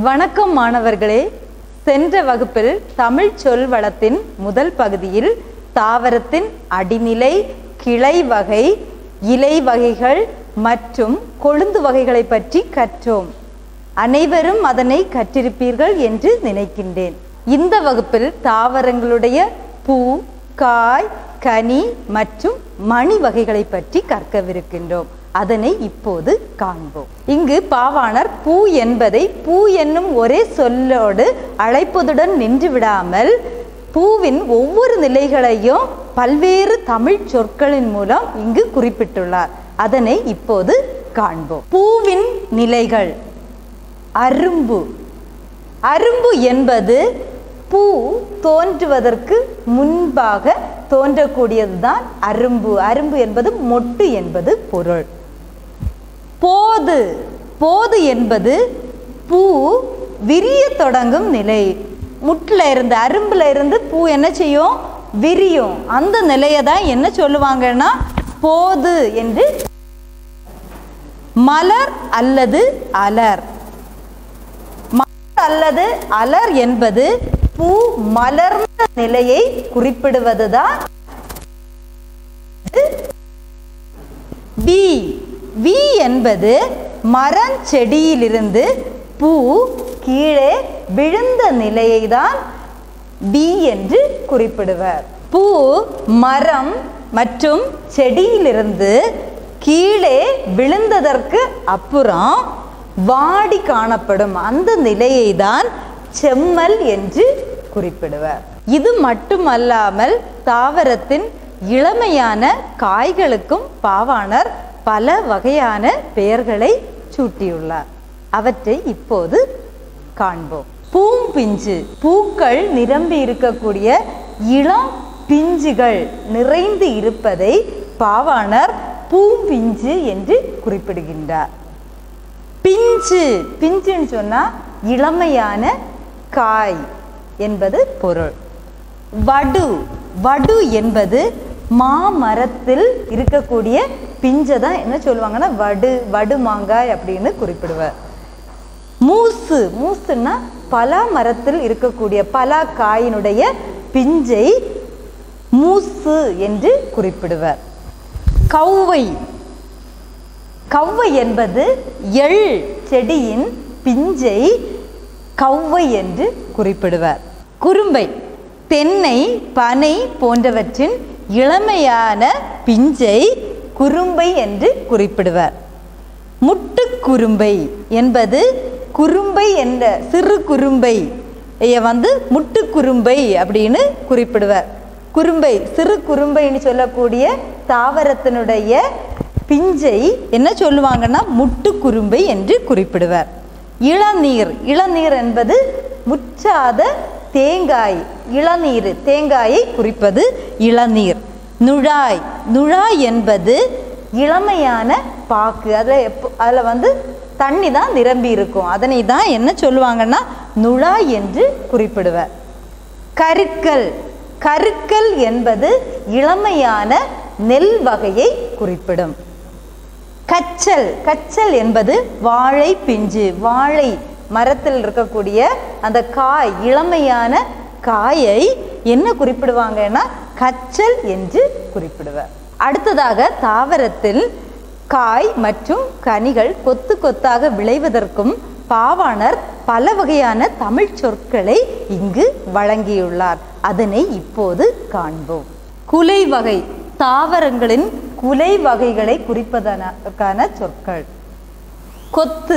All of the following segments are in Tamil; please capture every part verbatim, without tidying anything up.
வணக்கம் மாணவர்களே. சென்ற வகுப்பில் தமிழ் சொல் வளத்தின் முதல் பகுதியில் தாவரத்தின் அடிநிலை, கிளை வகை, இலை வகைகள் மற்றும் கொழுந்து வகைகளை பற்றி கற்றோம். அனைவரும் அதனை கற்றிருப்பீர்கள் என்று நினைக்கின்றேன். இந்த வகுப்பில் தாவரங்களுடைய பூ, காய், கனி மற்றும் மணி வகைகளை பற்றி கற்கவிருக்கின்றோம். அதனை இப்போது காண்போம். இங்கு பாவாணர் பூ என்பதை பூ என்னும் ஒரே சொல்லோடு அழைப்பதுடன் நின்று விடாமல் பூவின் ஒவ்வொரு நிலைகளையும் பல்வேறு தமிழ் சொற்களின் மூலம் இங்கு குறிப்பிட்டுள்ளார். அதனை இப்போது காண்போம். பூவின் நிலைகள். அரும்பு. அரும்பு என்பது பூ தோன்றுவதற்கு முன்பாக தோன்றக்கூடியதுதான் அரும்பு. அரும்பு என்பது மொட்டு என்பது பொருள். போது. போது என்பது பூ விரிய தொடங்கும் நிலை. முட்டில் இருந்து அரும்புல இருந்து பூ என்ன செய்யும்? விரியும். அந்த நிலையை தான் என்ன சொல்லுவாங்கன்னா போது என்று. மலர் அல்லது அலர். மலர் அல்லது அலர் என்பது பூ மலர்ந்த நிலையை குறிப்பிடுவதுதான். வி. வி என்பது மரஞ்செடியிலிருந்து பூ கீழே விழுந்த நிலையை தான் வி என்று குறிப்பிடுவர். பூ மரம் மற்றும் செடியிலிருந்து கீழே விழுந்ததற்கு அப்புறம் வாடி காணப்படும் அந்த நிலையை தான் செம்மல் என்று குறிப்பிடுவர். இது மட்டுமல்லாமல் தாவரத்தின் இளமையான காய்களுக்கும் பாவாணர் பல வகையான பெயர்களை சூட்டியுள்ளார். அவற்றை இப்போது காண்போம். பூம்பிஞ்சு. பூக்கள் நிரம்பி இருக்கக்கூடிய இளம் பிஞ்சுகள் நிறைந்து இருப்பதை பாவாணர் பூம்பிஞ்சு என்று குறிப்பிடுகின்றார். பிஞ்சு. பிஞ்சுன்னு சொன்னா இளமையான காய் என்பது பொருள். வடு. வடு என்பது மாமரத்தில் இருக்கக்கூடிய பிஞ்சை தான் என்ன சொல்லுவாங்கன்னா வடு, வடு மாங்காய் அப்படின்னு குறிப்பிடுவார். மூசு. மூசுன்னா பலா மரத்தில் இருக்கக்கூடிய பலா காயினுடைய பிஞ்சை மூசு என்று குறிப்பிடுவார். கௌவை. கௌவை என்பது எள் செடியின் பிஞ்சை கௌவை என்று குறிப்பிடுவார். குறும்பை. தென்னை, பனை போன்றவற்றின் இளமையான பிஞ்சை குறும்பை என்று குறிப்பிடுவார். முட்டுக்குறும்பை என்பது குறும்பை என்ற சிறு குறும்பை வந்து முட்டுக்குறும்பை அப்படின்னு குறிப்பிடுவார். குறும்பை சிறு குறும்பைன்னு சொல்லக்கூடிய தாவரத்தினுடைய பிஞ்சை என்ன சொல்லுவாங்கன்னா முட்டுக்குறும்பை என்று குறிப்பிடுவார். இளநீர். இளநீர் என்பது முற்றாத தேங்காய். இளநீர் தேங்காயை குறிப்பது இளநீர். நுழாய். நுழாய் என்பது இளமையான பாக்கு. அதில் எப்போ அதில் வந்து தண்ணி தான் நிரம்பி இருக்கும். அதனை தான் என்ன சொல்லுவாங்கன்னா நுழாய் என்று குறிப்பிடுவார். கருக்கல். கருக்கல் என்பது இளமையான நெல் வகையை குறிப்பிடும். கச்சல். கச்சல் என்பது வாழை பிஞ்சு. வாழை மரத்தில் இருக்கக்கூடிய அந்த காய், இளமையான காயை என்ன குறிப்பிடுவாங்கன்னா கச்சல் என்று குறிப்பிடுவார். அடுத்ததாக தாவரத்தில் காய் மற்றும் கனிகள் கொத்து கொத்தாக விளைவதற்கும் பாவாணர் பல வகையான தமிழ் சொற்களை இங்கு வழங்கியுள்ளார். அதனை இப்போது காண்போம். குலை வகை. தாவரங்களின் குலை வகைகளை குறிப்பதற்கான சொற்கள். கொத்து.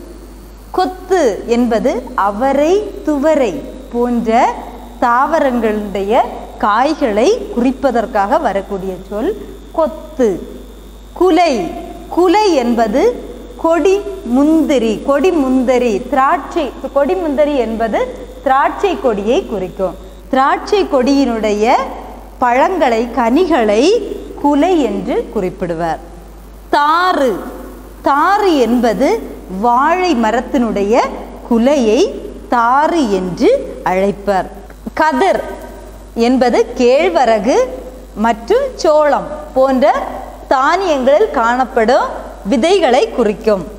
கொத்து என்பது அவரை, துவரை போன்ற தாவரங்களுடைய காய்களை குறிப்பதற்காக வரக்கூடிய சொல் கொத்து. குலை. குலை என்பது கொடி முந்திரி. கொடி முந்திரி திராட்சை. கொடி முந்திரி என்பது திராட்சை கொடியை குறிக்கும். திராட்சை கொடியினுடைய பழங்களை, கனிகளை குலை என்று குறிப்பிடுவார். தாறு. தாறு என்பது வாழை மரத்தினுடைய குலையை தாறு என்று அழைப்பர். கதிர் என்பது கேழ்வரகு மற்றும் சோளம் போன்ற தானியங்களில் காணப்படும் விதைகளை குறிக்கும்.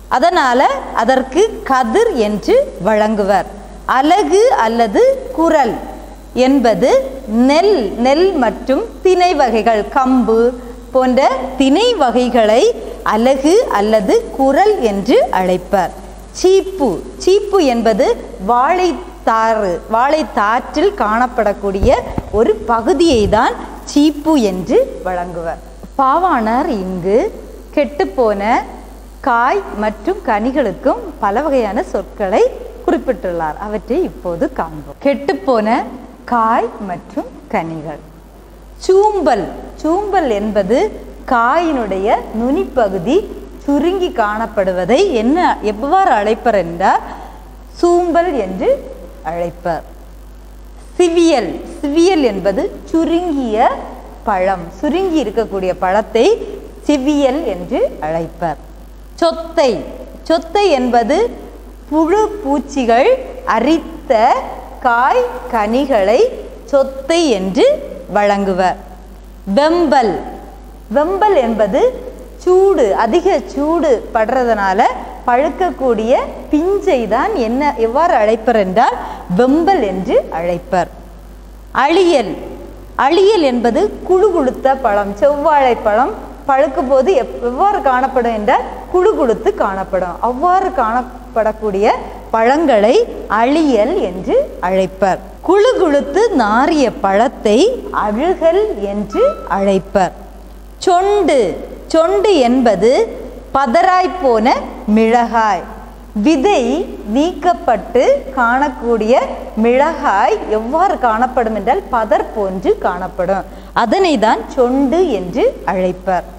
அதனால அதற்கு கதிர் என்று வழங்குவர். அலகு அல்லது குரல் என்பது நெல் நெல் மற்றும் திணை வகைகள், கம்பு போன்ற திணை வகைகளை அலகு அல்லது குரல் என்று அழைப்பர். சீப்பு சீப்பு என்பது வாழைத்தாறு வாழைத்தாற்றில் காணப்படக்கூடிய ஒரு பகுதியை தான் சீப்பு என்று வழங்குவர். பாவாணர் இங்கு கெட்டுப்போன காய் மற்றும் கனிகளுக்கும் பல வகையான சொற்களை குறிப்பிட்டுள்ளார். அவற்றை இப்போது காண்போம். கெட்டுப்போன காய் மற்றும் கனிகள். சூம்பல் சூம்பல் என்பது காயினுடைய நுனிப்பகுதி சுருங்கி காணப்படுவதை என்ன எவ்வாறு அழைப்பர் என்றால் சூம்பல் என்று அழைப்பர். சிவியல் சிவியல் என்பது சுருங்கிய பழம், சுருங்கி இருக்கக்கூடிய பழத்தை சிவியல் என்று அழைப்பர். சொத்தை சொத்தை என்பது புழு பூச்சிகள் அரித்த காய் கனிகளை சொத்தை என்று வழங்குவர். வெம்பல் வெம்பல் என்பது சூடு, அதிக சூடு படுறதுனால பழுக்கக்கூடிய பிஞ்சை தான் என்ன எவ்வாறு அழைப்பர் என்றால் வெம்பல் என்று அழைப்பர். அழியல் அழியல் என்பது குழு குளுத்த பழம், செவ்வாழை பழம் பழுக்கும் போது எவ்வாறு காணப்படும் என்றால் குழு குளுத்து காணப்படும். அவ்வாறு காணப்படக்கூடிய பழங்களை அழியல் என்று அழைப்பர். குழு குளுத்து நாறிய பழத்தை அழுகல் என்று அழைப்பர். சொண்டு சொண்டு என்பது பதராய்ப்போன மிளகாய், விதை நீக்கப்பட்டு காணக்கூடிய மிளகாய் எவ்வாறு காணப்படும் என்றால் பதர் போன்று காணப்படும். அதனை தான் சொண்டு என்று அழைப்பர்.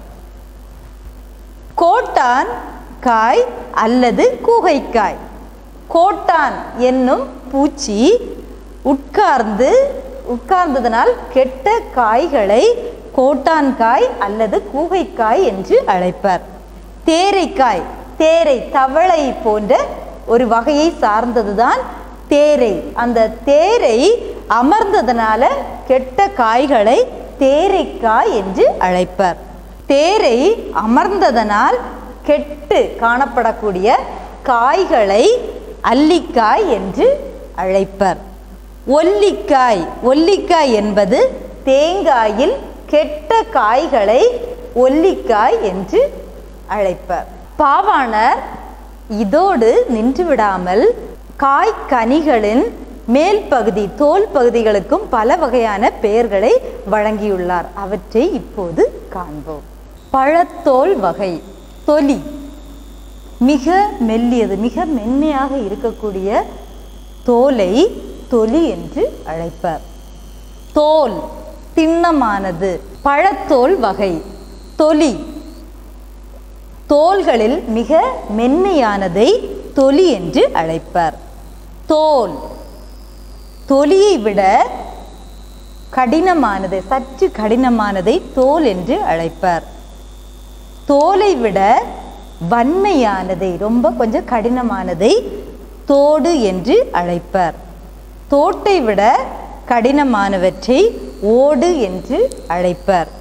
கோட்டான் காய் அல்லது கூகைக்காய். கோட்டான் என்னும் பூச்சி உட்கார்ந்து உட்கார்ந்ததனால் கெட்ட காய்களை கோட்டான் காய் அல்லது கூகைக்காய் என்று அழைப்பர். தேரைக்காய் தேரை தவளை போன்ற ஒரு வகையை சார்ந்ததுதான் தேரை. அந்த தேரை அமர்ந்ததனால கெட்ட காய்களை தேரைக்காய் என்று அழைப்பர். தேரை அமர்ந்ததனால் கெட்டு காணப்படக்கூடிய காய்களை அல்லிக்காய் என்று அழைப்பர். ஒல்லிக்காய் ஒல்லிக்காய் என்பது தேங்காயில் கெட்ட காய்களை ஒல்லிக்காய் என்று அழைப்பர். பாவாணர் இதோடு நின்று விடாமல் காய் கனிகளின் மேல் பகுதி தோல் பகுதிகளுக்கும் பல வகையான பெயர்களை வழங்கியுள்ளார். அவற்றை இப்போது காண்போம். பழத்தோல் வகை. தொலி மிக மெல்லியது, மிக மென்மையாக இருக்கக்கூடிய தோலை தொலி என்று அழைப்பர். தோல் திண்ணமானது. பழத்தோல் வகை. தொலி தோல்களில் மிக மென்மையானதை தொலி என்று அழைப்பர். தோல் தொலியை விட கடினமானது, சற்று கடினமானதை தோல் என்று அழைப்பர். தோலை விட வன்மையானதை, ரொம்ப கொஞ்சம் கடினமானதை தோடு என்று அழைப்பர். தோட்டை விட கடினமானவற்றை ஓடு என்று அழைப்பர்.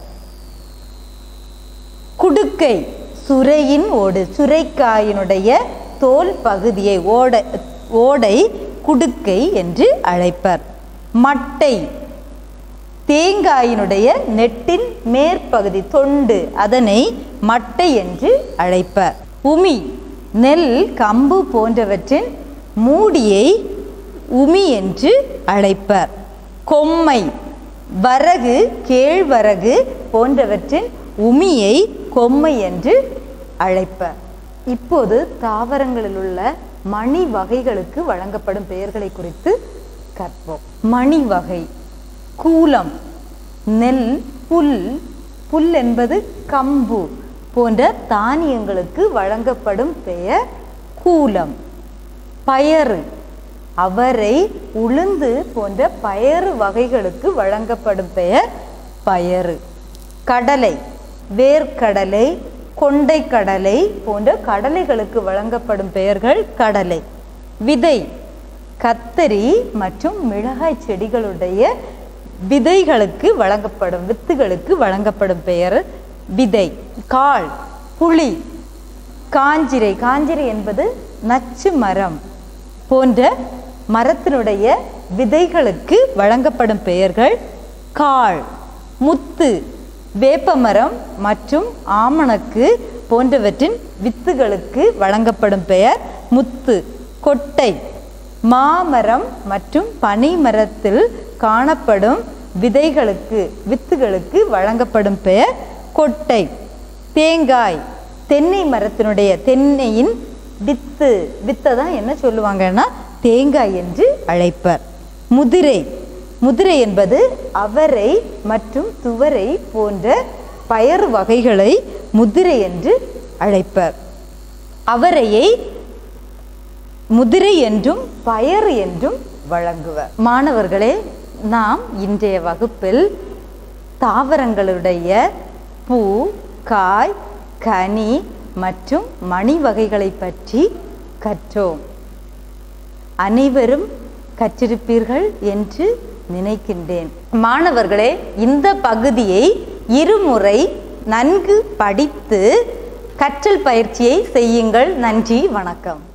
குடுக்கை சுரையின் ஓடு. சுரைக்காயினுடைய தோல் பகுதியை ஓடை ஓடை குடுக்கை என்று அழைப்பர். மட்டை தேங்காயினுடைய நெட்டின் மேற்பகுதி தொண்டு, அதனை மட்டை என்று அழைப்பர். உமி நெல் கம்பு போன்றவற்றின் மூடியை உமி என்று அழைப்பர். கொம்மை வரகு கேழ்வரகு போன்றவற்றின் உமியை கொம்மை என்று அழைப்பர். இப்போது தாவரங்களில் உள்ள மணி வகைகளுக்கு வழங்கப்படும் பெயர்களை குறித்து கற்போம். மணி வகை. கூலம் நெல், புல் புல் என்பது கம்பு போன்ற தானியங்களுக்கு வழங்கப்படும் பெயர் கூலம். பயறு அவரை, உளுந்து போன்ற பயறு வகைகளுக்கு வழங்கப்படும் பெயர் பயறு. கடலை வேர்க்கடலை, கொண்டை கடலை போன்ற கடலைகளுக்கு வழங்கப்படும் பெயர்கள் கடலை. விதை கத்தரி மற்றும் மிளகாய் செடிகளுடைய விதைகளுக்கு வழங்கப்படும் வித்துகளுக்கு வழங்கப்படும் பெயர் விதை. காள் புளி காஞ்சிரை, காஞ்சிரை என்பது நச்சு மரம் போன்ற மரத்தினுடைய விதைகளுக்கு வழங்கப்படும் பெயர்கள். காள், முத்து, வேப்பமரம் மற்றும் ஆமணக்கு போன்றவற்றின் வித்துகளுக்கு வழங்கப்படும் பெயர் முத்து. கொட்டை, மாமரம் மற்றும் பனை மரத்தில் காணப்படும் விதைகளுக்கு வித்துகளுக்கு வழங்கப்படும் பெயர் கொட்டை. தேங்காய், தென்னை மரத்தினுடைய தென்னையின் வித்து வித்தை தான் என்ன சொல்லுவாங்கன்னா தேங்காய் என்று அழைப்பர். முதிரை, முதிரை என்பது அவரை மற்றும் துவரை போன்ற பயறு வகைகளை முதிரை என்று அழைப்பர். அவரையை முதிரை என்றும் பயறு என்றும் வழங்குவர். மாணவர்களே, நாம் இன்றைய வகுப்பில் தாவரங்களுடைய பூ, காய், கனி மற்றும் மணி வகைகளை பற்றி கற்றோம். அனைவரும் கற்றிருப்பீர்கள் என்று நினைக்கின்றேன். மாணவர்களே, இந்த பகுதியை இருமுறை நன்கு படித்து கற்றல் பயிற்சியை செய்யுங்கள். நன்றி, வணக்கம்.